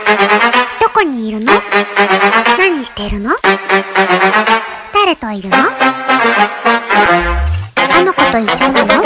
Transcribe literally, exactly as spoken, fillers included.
どこにいるの？何してるの？誰といるの？あの子と一緒なの？